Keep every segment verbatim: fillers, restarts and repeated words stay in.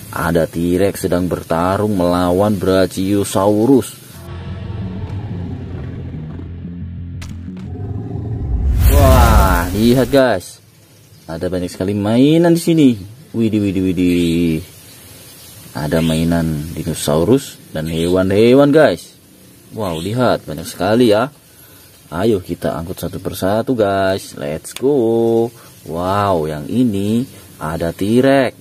ada T-Rex sedang bertarung melawan Brachiosaurus. Wah, lihat guys, ada banyak sekali mainan di sini. Widih, widih, widih. Ada mainan dinosaurus dan hewan-hewan guys. Wow, lihat banyak sekali ya. Ayo kita angkut satu persatu guys. Let's go. Wow, yang ini ada T-Rex.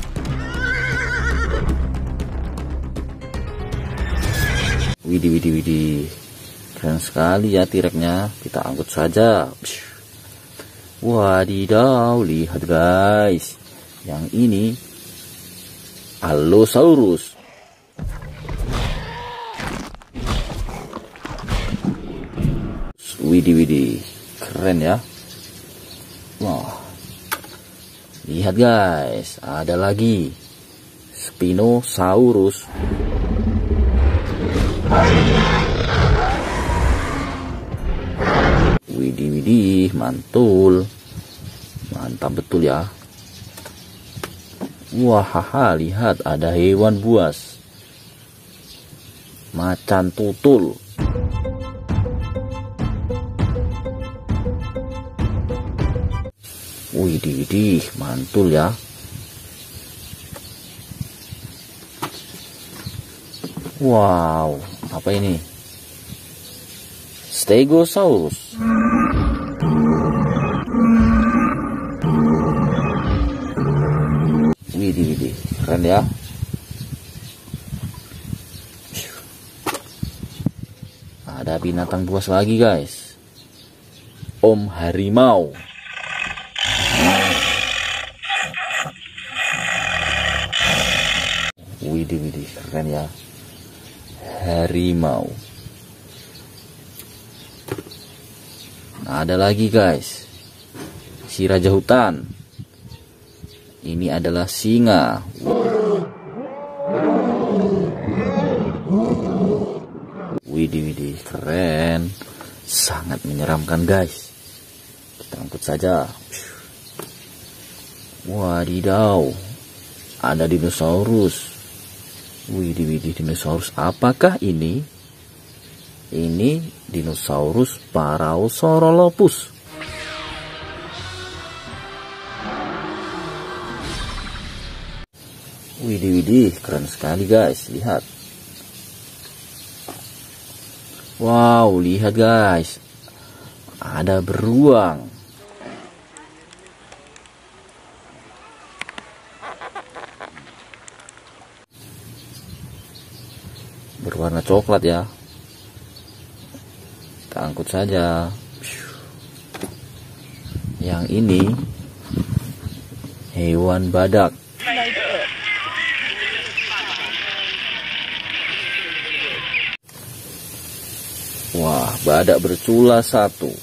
Widih, widih, widih. Keren sekali ya T-Rex-nya. Kita angkut saja. Wadidaw, lihat guys. Yang ini Allosaurus. Widih, widih, keren ya. Wah, lihat guys, ada lagi Spinosaurus. Widih, widih, mantul, mantap betul ya. Wah, haha, lihat ada hewan buas, macan tutul. Widih, widih, mantul ya. Wow, apa ini? Stegosaurus. Widih, widih, keren ya. Ada binatang buas lagi guys, Om Harimau. Widih, widih, keren ya. Harimau. Nah, ada lagi guys, si raja hutan. Ini adalah singa. Widih, widih, keren. Sangat menyeramkan guys. Kita angkut saja. Wadidaw, ada dinosaurus. Widih, widih, dinosaurus. Apakah ini? Ini dinosaurus Parasaurolophus. Widih, widih, keren sekali guys. Lihat. Wow, lihat guys, ada beruang. Berwarna coklat ya. Kita angkut saja. Yang ini hewan badak. Wah, badak bercula satu.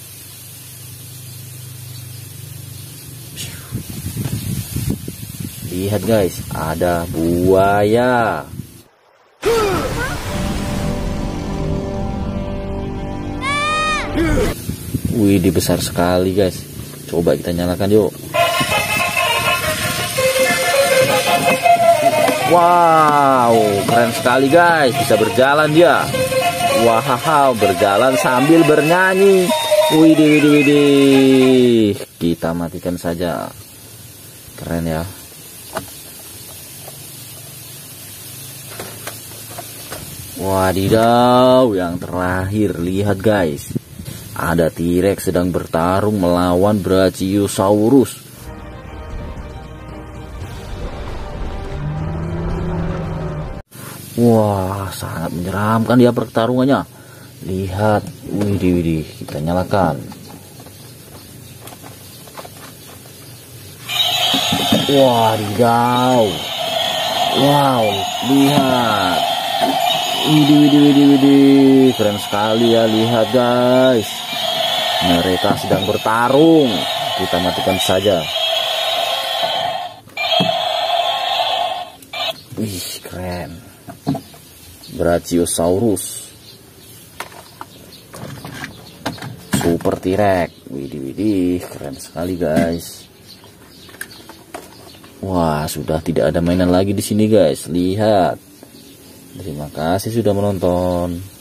Lihat guys, ada buaya. Wih, besar sekali guys. Coba kita nyalakan yuk. Wow, keren sekali guys. Bisa berjalan dia. Wow, berjalan sambil bernyanyi. Widih, widih, widih. Kita matikan saja. Keren ya. Wadidaw, yang terakhir lihat guys. Ada T-Rex sedang bertarung melawan Brachiosaurus. Wah, sangat menyeramkan dia pertarungannya. Lihat, widih, widih, kita nyalakan. Wadidaw. Wow, lihat. Widih, widih, widih, widih, keren sekali ya. Lihat guys, mereka sedang bertarung. Kita matikan saja. Wih, keren. Brachiosaurus, Super T-Rex. Widih, widih, keren sekali guys. Wah, sudah tidak ada mainan lagi di sini guys. Lihat. Terima kasih sudah menonton.